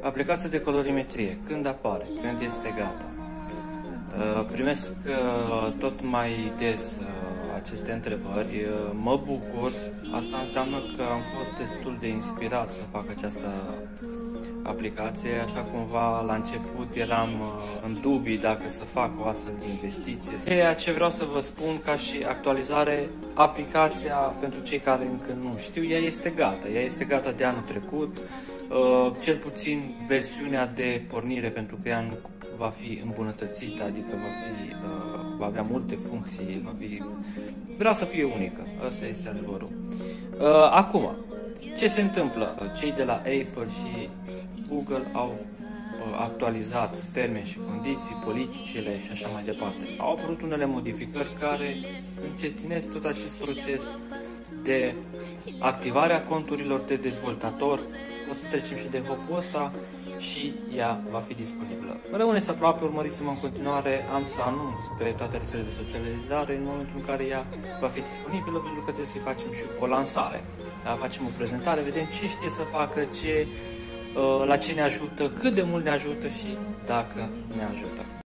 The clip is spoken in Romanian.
Aplicația de colorimetrie, când apare, când este gata? Primesc tot mai des aceste întrebări, mă bucur, asta înseamnă că am fost destul de inspirat să fac această aplicație, așa cumva la început eram în dubii dacă să fac o astfel de investiție. Ceea ce vreau să vă spun ca și actualizare, aplicația pentru cei care încă nu știu, ea este gata de anul trecut, cel puțin versiunea de pornire, pentru că ea nu va fi îmbunătățită, adică va avea multe funcții, vreau să fie unică, ăsta este adevărul. Acum, ce se întâmplă? Cei de la Apple și Google au actualizat termeni și condiții, politicile și așa mai departe. Au apărut unele modificări care încetinesc tot acest proces de activare a conturilor de dezvoltator. O să trecem și de hop-ul ăsta și ea va fi disponibilă. Rămâneți aproape, urmăriți-mă în continuare, am să anunț pe toate rețelele de socializare în momentul în care ea va fi disponibilă, pentru că trebuie să-i facem și o lansare. Da? Facem o prezentare, vedem ce știe să facă, la ce ne ajută, cât de mult ne ajută și dacă ne ajută.